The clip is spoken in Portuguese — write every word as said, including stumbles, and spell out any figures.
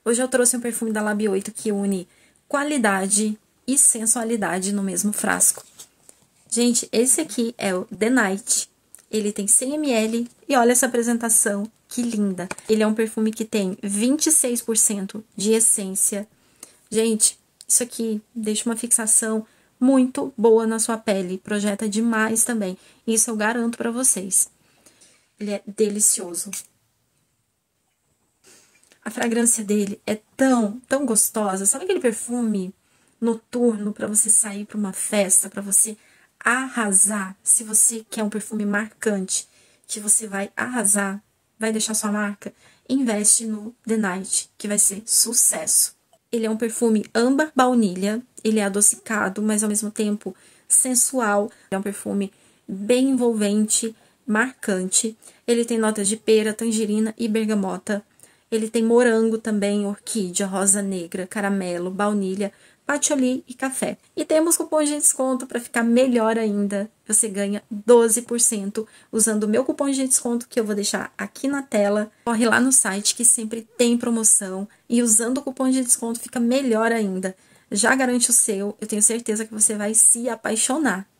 Hoje eu trouxe um perfume da Lab oito que une qualidade e sensualidade no mesmo frasco. Gente, esse aqui é o The Night. Ele tem cem mililitros e olha essa apresentação, que linda. Ele é um perfume que tem vinte e seis por cento de essência. Gente, isso aqui deixa uma fixação muito boa na sua pele. Projeta demais também. Isso eu garanto pra vocês. Ele é delicioso. A fragrância dele é tão, tão gostosa. Sabe aquele perfume noturno para você sair para uma festa, para você arrasar? Se você quer um perfume marcante, que você vai arrasar, vai deixar sua marca, investe no The Night, que vai ser sucesso. Ele é um perfume âmbar baunilha, ele é adocicado, mas ao mesmo tempo sensual. É um perfume bem envolvente, marcante. Ele tem notas de pera, tangerina e bergamota. Ele tem morango também, orquídea, rosa negra, caramelo, baunilha, patchouli e café. E temos cupom de desconto para ficar melhor ainda. Você ganha doze por cento usando o meu cupom de desconto que eu vou deixar aqui na tela. Corre lá no site que sempre tem promoção e usando o cupom de desconto fica melhor ainda. Já garante o seu, eu tenho certeza que você vai se apaixonar.